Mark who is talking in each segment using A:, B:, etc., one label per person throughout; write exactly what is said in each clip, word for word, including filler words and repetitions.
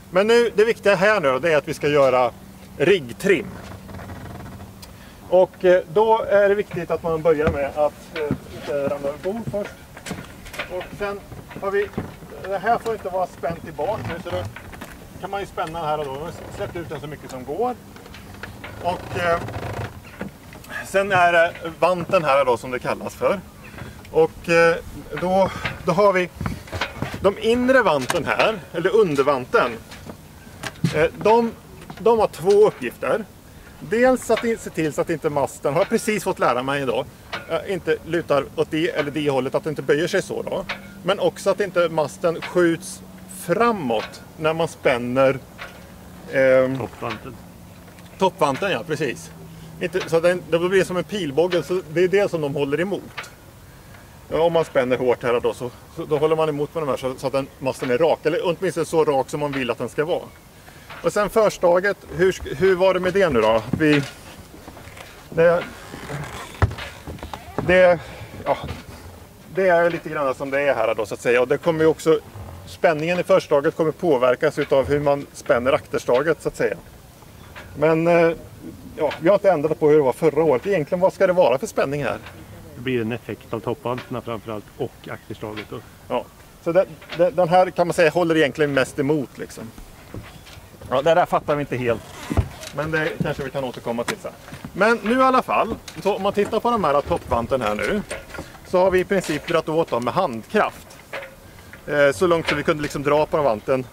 A: Men nu, det viktiga här nu då, det är att vi ska göra riggtrim. Och då är det viktigt att man börjar med att eh, inte ramla över bord först. Och sen har vi, det här får inte vara spänt tillbaka nu, så då kan man ju spänna här och då. Man släpper ut den så mycket som går. Och eh, sen är det vanten här då som det kallas för. Och eh, då, då har vi de inre vanten här, eller undervanten. Eh, de, de har två uppgifter. Dels att se till så att inte masten, har jag precis fått lära mig idag, eh, inte lutar åt det eller det hållet, att det inte böjer sig så då. Men också att inte masten skjuts framåt när man spänner eh,
B: toppvanten.
A: Toppvanten, ja, precis. Inte, så den, det blir som en pilbåge, så det är det som de håller emot. Ja, om man spänner hårt här då, så, så då håller man emot med de här så, så att den, masten är rak, eller åtminstone så rak som man vill att den ska vara. Och sen förstaget, hur, hur var det med det nu då? Vi, det, det, ja, det är lite grann som det är här då, så att säga. Och det kommer ju också, spänningen i förstaget kommer påverkas av hur man spänner akterstaget, så att säga. Men ja, vi har inte ändrat på hur det var förra året. Egentligen, vad ska det vara för spänning här?
B: Det blir en effekt av toppvantarna framförallt och akterstaget då.
A: Ja, så det, det, den här kan man säga håller egentligen mest emot liksom. Ja, det där fattar vi inte helt. Men det kanske vi kan återkomma till sen. Men nu i alla fall, så om man tittar på de här toppvanten här nu, så har vi i princip dragit åt dem med handkraft. Eh, så långt så vi kunde liksom dra på vanten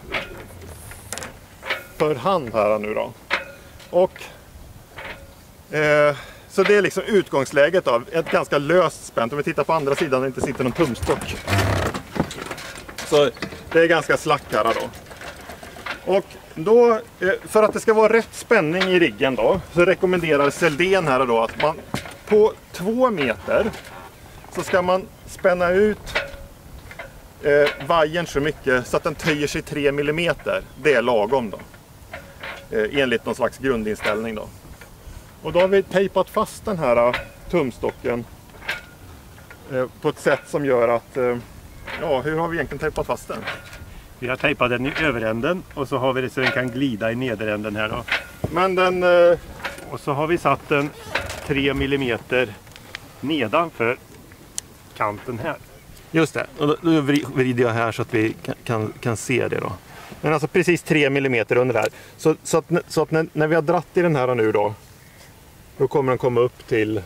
A: för hand här nu då. Och eh, så det är liksom utgångsläget av ett ganska löst spänt. Om vi tittar på andra sidan där det inte sitter någon tumstock. Så det är ganska slack här då. Och då, för att det ska vara rätt spänning i riggen då, så rekommenderar Seldén här då att man på två meter så ska man spänna ut eh, vajern så mycket så att den töjer sig tre millimeter. Det är lagom då. Eh, enligt någon slags grundinställning då. Och då har vi tejpat fast den här tumstocken eh, på ett sätt som gör att, eh, ja, hur har vi egentligen tejpat fast den?
B: Vi har tejpat den i överänden och så har vi det så den kan glida i nederänden här då.
A: Men den... Eh...
B: Och så har vi satt den tre millimeter nedanför kanten här.
A: Just det, och då vrider jag här så att vi kan, kan, kan se det då. Men alltså precis tre millimeter under här. Så, så att, så att när, när vi har dratt i den här nu då, då kommer den komma upp till,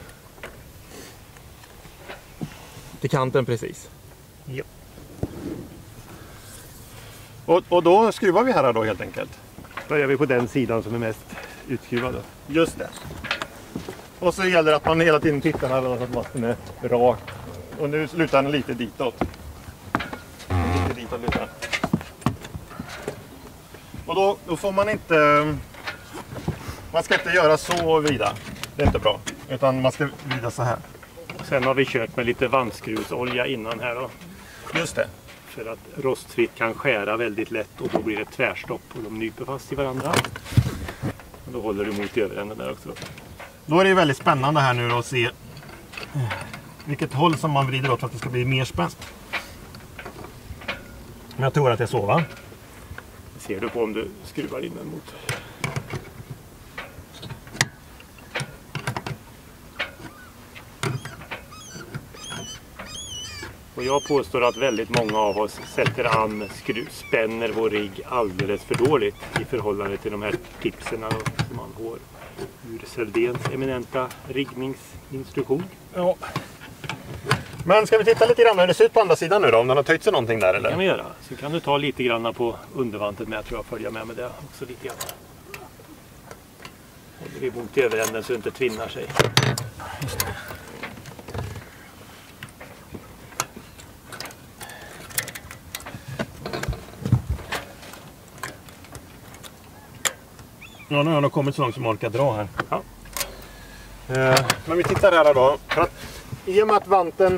A: till kanten precis.
B: Ja.
A: Och, och då skruvar vi här då helt enkelt.
B: Börjar vi på den sidan som är mest utskruvad.
A: Just det. Och så gäller det att man hela tiden tittar här så att masten är rak. Och nu lutar den lite ditåt. Lite ditåt lutar. Och då, då får man inte... Man ska inte göra så vida. Det är inte bra. Utan man ska vrida så här.
B: Sen har vi kört med lite vandskruvsolja innan här då.
A: Just det.
B: För att rostfritt kan skära väldigt lätt och då blir det tvärstopp och de nyper fast i varandra. Och då håller du mot överänden där också.
A: Då är det väldigt spännande här nu då att se vilket håll som man vrider åt för att det ska bli mer spänt. Men jag tror att det är så, va?
B: Det ser du på om du skruvar in den mot. Och jag påstår att väldigt många av oss sätter an, skruv, spänner vår rigg alldeles för dåligt i förhållande till de här tipsen som man får ur Seldéns eminenta riggningsinstruktion.
A: Ja. Men ska vi titta lite grann hur det ser ut på andra sidan nu då, om den har töjt sig någonting där eller?
B: Det kan vi göra. Så kan du ta lite grann på undervantet med, tror jag, följa med med det också lite grann. Håller vi mot överänden så det inte tvinnar sig.
A: Just det. Ja, nu har jag kommit så långt som man orkar dra här.
B: Ja.
A: Eh, men vi tittar här då. För att, i och med att vanten...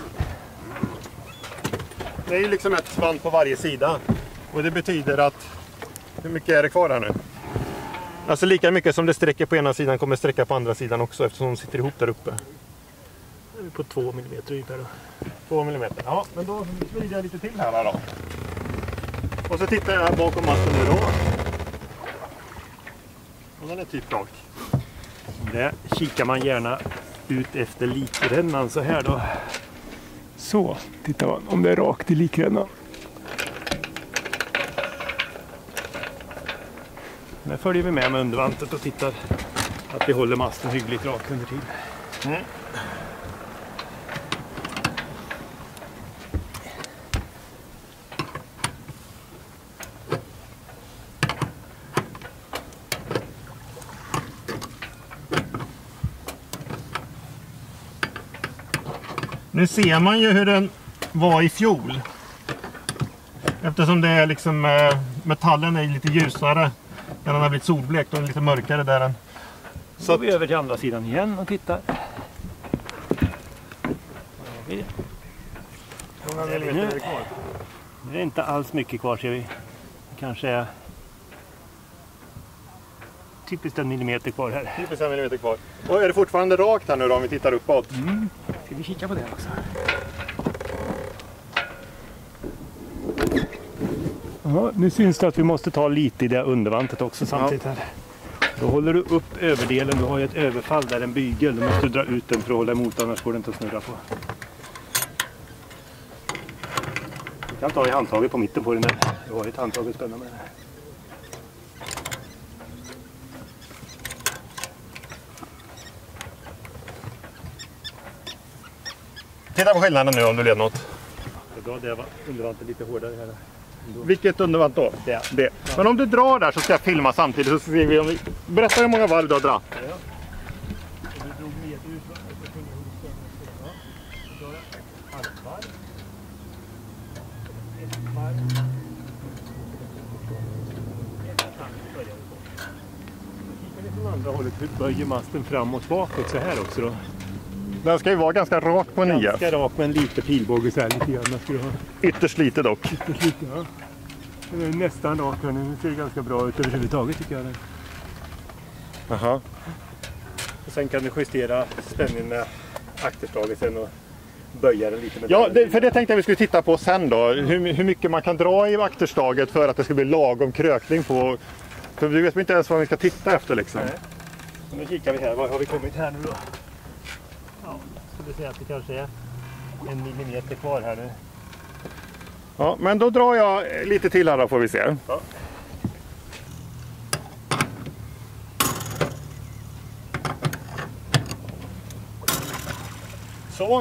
A: Det är ju liksom ett vant på varje sida. Och det betyder att... Hur mycket är det kvar här nu? Alltså lika mycket som det sträcker på ena sidan kommer sträcka på andra sidan också, eftersom de sitter ihop där uppe.
B: Nu är vi på två millimeter ungefär då.
A: Två millimeter. Ja, men då vrider jag lite till här då. Och så tittar jag här bakom masten nu då. Och den är typ rak.
B: Där kikar man gärna ut efter likrännan så här då. Så, tittar man om det är rakt i likrännan. Där följer vi med med undervantet och tittar att vi håller masten hyggligt rak under tid. Mm.
A: Nu ser man ju hur den var i fjol. Eftersom det är liksom eh, metallen är lite ljusare när den har blivit solblekt och lite mörkare där den.
B: Så går vi över till andra sidan igen och tittar. Det är, nu, det är inte alls mycket kvar ser vi. Kanske är typiskt en millimeter kvar här.
A: Typiskt en millimeter kvar. Och är det fortfarande rakt här nu då om vi tittar uppåt?
B: Mm. Ska vi kika på det också? Ja, nu syns det att vi måste ta lite i det undervantet också samtidigt här. Då håller du upp överdelen, du har ju ett överfall där, en bygel. Du måste dra ut den för att hålla emot, annars går det inte att snurra på. Du kan ta i handtaget på mitten på den där. Du har ett handtag att spänna med.
A: Titta på skillnaden nu om du leder något.
B: Det är bra, det var undervantet lite hårdare här.
A: Vilket undervant då? Det. det. Men om du drar där så ska jag filma samtidigt så ser vi om vi... Berätta hur många varv du har dragit.
B: Ja. Du drog med ut. Ja. Du drar ett halvvarv. Ett varv. Ett halvt börjar vi på. Då kikar vi från andra hållet. Hur böjer masten framåt bakåt så här också då?
A: Den ska ju vara ganska rak på nio.
B: Ganska rak med en lite pilbåge så här lite grann. Ska du ha.
A: Ytterst lite dock.
B: Ytterst lite, ja. Den är nästan rak. Den ser ganska bra ut överhuvudtaget tycker jag.
A: Aha.
B: Och sen kan du justera spänningen med akterslaget sen och böja den lite. Med
A: ja, det, för det tänkte jag vi skulle titta på sen då. Hur, hur mycket man kan dra i akterslaget för att det ska bli lagom krökning på. För vi vet inte ens vad vi ska titta efter liksom.
B: Nej. Och nu kikar vi här. Var har vi kommit här nu då? Ja, skulle säga att det kanske är en millimeter kvar här nu.
A: Ja, men då drar jag lite till här då får vi se.
B: Ja.
A: Så.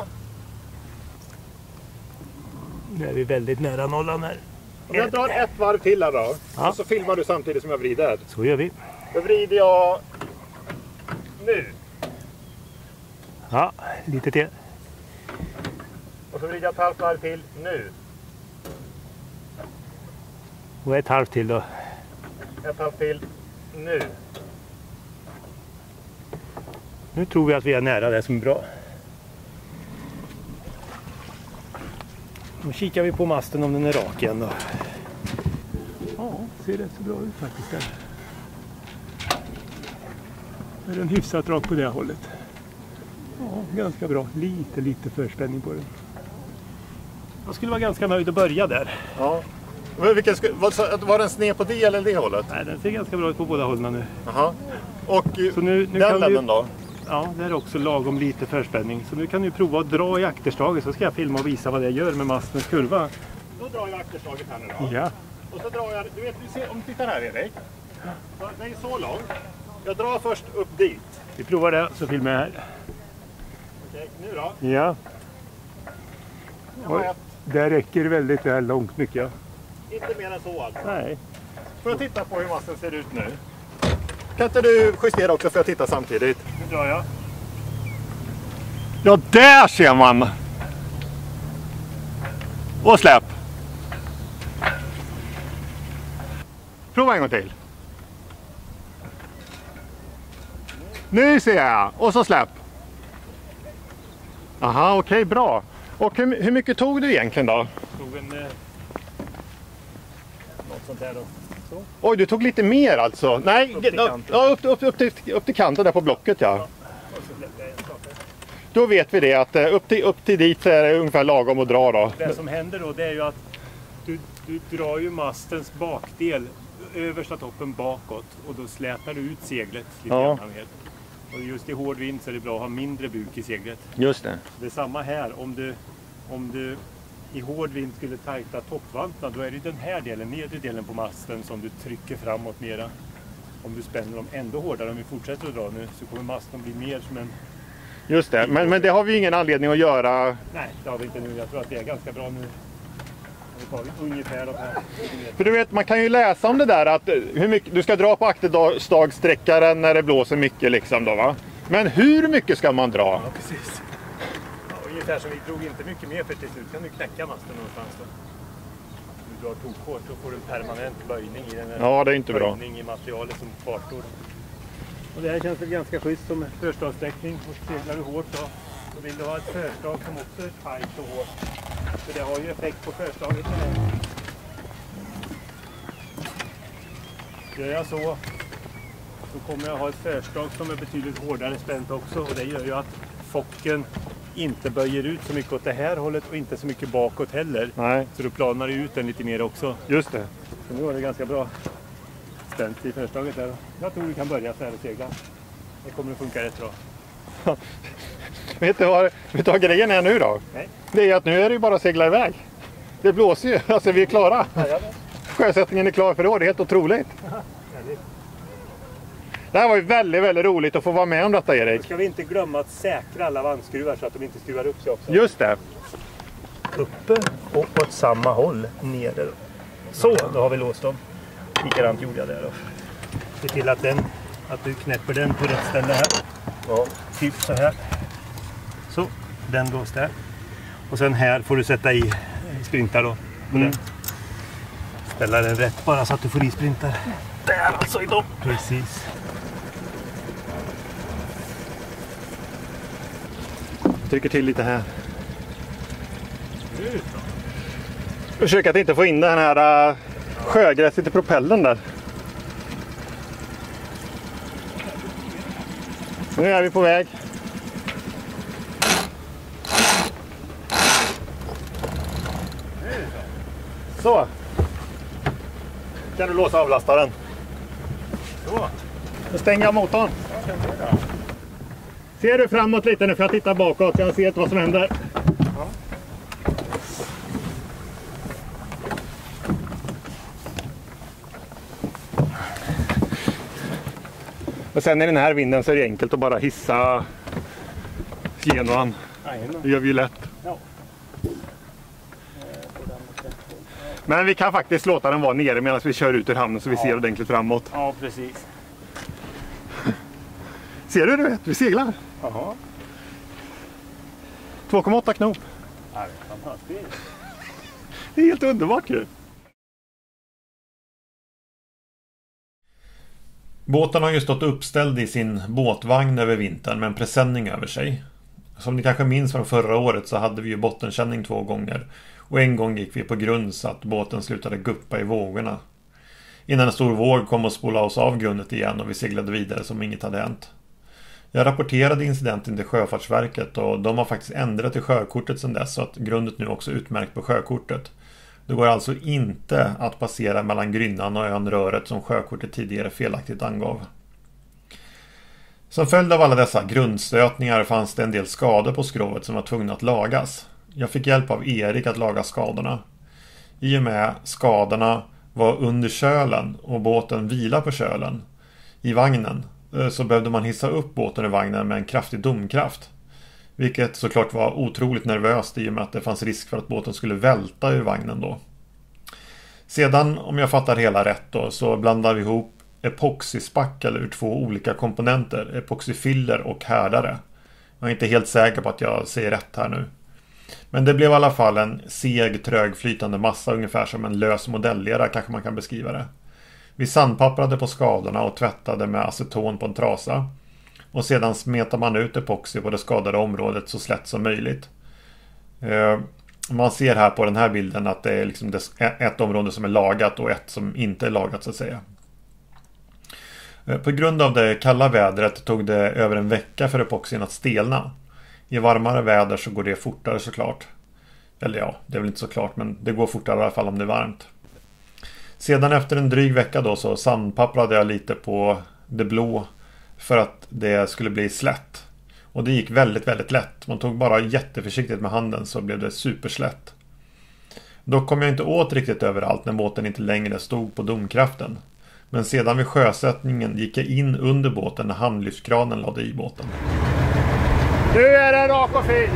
B: Nu är vi väldigt nära nollan här.
A: Om jag drar ett varv till här då.
B: Ja.
A: Och så filmar du samtidigt som jag vrider.
B: Så gör vi.
A: Då vrider jag nu.
B: Ja, lite till.
A: Och så vrider jag ett halvt varv till nu.
B: Och ett halvt till då.
A: Ett halvt till nu.
B: Nu tror vi att vi är nära det som är bra. Nu kikar vi på masten om den är rak igen då. Ja, ser rätt så bra ut faktiskt där. Är den hyfsat rak på det hållet. Ja, ganska bra. Lite, lite förspänning på den. Jag skulle vara ganska nöjd att börja där.
A: Ja. Men vilken, var, var den sned på det eller det hållet?
B: Nej, den ser ganska bra ut på båda hållen nu.
A: Aha. Och
B: så nu, nu
A: den
B: ledden
A: då?
B: Ja, det är också lagom lite förspänning. Så nu kan du prova att dra i akterslaget så ska jag filma och visa vad jag gör med mastens kurva.
A: Då drar jag akterslaget här nu då.
B: Ja.
A: Och så drar jag, du vet, du ser, om du tittar här Erik. Det är så långt. Jag drar först upp dit.
B: Vi provar det så filmar jag här.
A: Okej, nu då?
B: Ja.
A: Oj,
B: det räcker väldigt väl långt mycket. Ja.
A: Inte mer än så alltså?
B: Nej.
A: Får jag titta på hur masten ser ut nu? Kan inte du justera också för jag tittar samtidigt?
B: Nu drar jag.
A: Ja, där ser man! Och släpp! Prova en gång till. Nu ser jag! Och så släpp! Aha, okej, okay, bra. Och hur, hur mycket tog du egentligen då?
B: Tog en... Eh, något sånt här då. Så.
A: Oj, du tog lite mer alltså. Nej, upp till, ja, upp, upp, upp, till, upp till kanten där på blocket, ja. Ja. Då vet vi det att upp till, upp till dit är det ungefär lagom att dra då.
B: Det som händer då det är ju att du Du drar ju mastens bakdel, översta toppen bakåt, och då slätar du ut seglet lite
A: Ja.
B: grann mer. Och just i hård vind så är det bra att ha mindre buk i seglet.
A: Just det.
B: Det är samma här, om du, om du i hård vind skulle tajta toppvantarna, då är det den här delen, nedre delen på masten, som du trycker framåt mera. Om du spänner dem ändå hårdare, om vi fortsätter att dra nu, så kommer masten bli mer som en...
A: Just det, men, men det har vi ingen anledning att göra.
B: Nej, det har vi inte nu. Jag tror att det är ganska bra nu. Har vi tagit ungefär de här.
A: För du vet, man kan ju läsa om det där att hur mycket, du ska dra på akterstagsträckaren när det blåser mycket liksom då, va? Men hur mycket ska man dra?
B: Ja, precis. Ja, ungefär som vi drog inte mycket mer, för till slut kan du knäcka masten någonstans då. Du drar tokhårt, då får du en permanent böjning i den.
A: Ja, det är inte bra.
B: Böjning i materialet som kvarstår. Och det här känns väl ganska schysst som förstagssträckning. Och seglar du hårt då, så vill du ha ett förstag som också är tajt och hårt. För det har ju effekt på förstaget med det. Gör jag så, så kommer jag ha ett förstag som är betydligt hårdare spänt också. Och det gör ju att focken inte böjer ut så mycket åt det här hållet och inte så mycket bakåt heller.
A: Nej.
B: Så då planar det ut den lite mer också.
A: Just det.
B: Så nu var det ganska bra spänt i förstaget där. Jag tror vi kan börja så här och segla. Det kommer att funka rätt bra.
A: Vet du vad, vet du vad grejen är nu då?
B: Nej.
A: Det är att nu är det ju bara att segla iväg. Det blåser ju, alltså vi är klara.
B: Jajamän.
A: Sjösättningen är klar för år, det är helt otroligt. Det här var ju väldigt, väldigt roligt att få vara med om detta, Erik.
B: Ska vi inte glömma att säkra alla vandskruvar så att de inte skruvar upp sig också.
A: Just det.
B: Uppe och åt samma håll nere. Så, då har vi låst dem. Likadant gjorde jag där då. Se till att, den, att du knäpper den på rätt ställe här. Ja. Typ så här. Så, den låst där. Och sen här får du sätta i sprintar då. Mm. Ställa den rätt bara så att du får i sprintar. Där alltså i dem. Precis.
A: Trycker till lite här. Försök att inte få in den här uh, sjögräset i propellen där. Nu är vi på väg. Så. Kan du låsa avlastaren?
B: Så.
A: Då stänger jag motorn. Ser du framåt lite nu för jag tittar bakåt. Jag ser inte vad som händer.
B: Ja.
A: Och sen i den här vinden så är det enkelt att bara hissa genom. Det gör vi ju lätt.
B: Ja.
A: Men vi kan faktiskt låta den vara nere medan vi kör ut ur hamnen så vi ser ordentligt framåt.
B: Ja, precis.
A: Ser du, du vet, vi seglar.
B: Jaha.
A: två komma åtta knop.
B: Ja, det är fantastiskt.
A: Det är helt underbart ju. Båten har ju stått uppställd i sin båtvagn över vintern med en presenning över sig. Som ni kanske minns från förra året så hade vi ju bottenkänning två gånger. Och en gång gick vi på grund så att båten slutade guppa i vågorna. Innan en stor våg kom och spola oss av grundet igen och vi seglade vidare som inget hade hänt. Jag rapporterade incidenten till Sjöfartsverket och de har faktiskt ändrat i sjökortet sedan dess så att grundet nu också är utmärkt på sjökortet. Det går alltså inte att passera mellan Grynnan och ön Röret som sjökortet tidigare felaktigt angav. Som följd av alla dessa grundstötningar fanns det en del skador på skrovet som var tvungna att lagas. Jag fick hjälp av Erik att laga skadorna. I och med skadorna var under kölen och båten vila på kölen i vagnen så behövde man hissa upp båten i vagnen med en kraftig domkraft. Vilket såklart var otroligt nervöst i och med att det fanns risk för att båten skulle välta ur vagnen då. Sedan, om jag fattar hela rätt då, så blandar vi ihop epoxyspackel ur två olika komponenter, epoxyfiller och härdare. Jag är inte helt säker på att jag säger rätt här nu. Men det blev i alla fall en seg, trög, flytande massa, ungefär som en lös modellera kanske man kan beskriva det. Vi sandpapprade på skadorna och tvättade med aceton på en trasa. Och sedan smetar man ut epoxy på det skadade området så slätt som möjligt. Man ser här på den här bilden att det är liksom ett område som är lagat och ett som inte är lagat så att säga. På grund av det kalla vädret tog det över en vecka för epoxin att stelna. I varmare väder så går det fortare såklart. Eller ja, det är väl inte så klart men det går fortare i alla fall om det är varmt. Sedan efter en dryg vecka då så sandpapprade jag lite på det blå för att det skulle bli slätt. Och det gick väldigt väldigt lätt. Man tog bara jätteförsiktigt med handen så blev det superslätt. Då kom jag inte åt riktigt överallt när båten inte längre stod på domkraften. Men sedan vid sjösättningen gick jag in under båten när handlyftskranen lade i båten.
B: Nu är det rak och fin!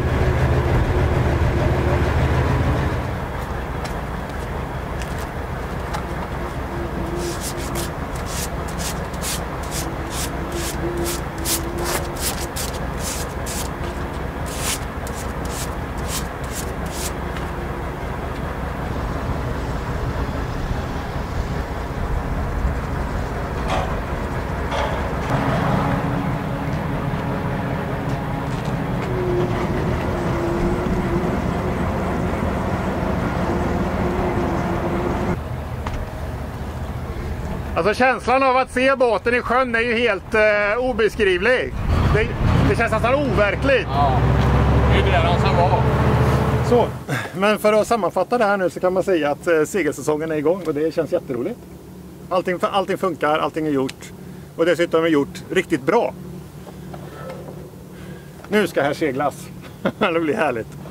B: Alltså känslan av att se båten i sjön är ju helt eh, obeskrivlig. Det, det känns nästan overkligt.
C: Ja, det är det den som var.
A: Så, men för att sammanfatta det här nu så kan man säga att eh, segelsäsongen är igång och det känns jätteroligt. Allting, allting funkar, allting är gjort och dessutom är gjort riktigt bra. Nu ska här seglas. Det blir härligt.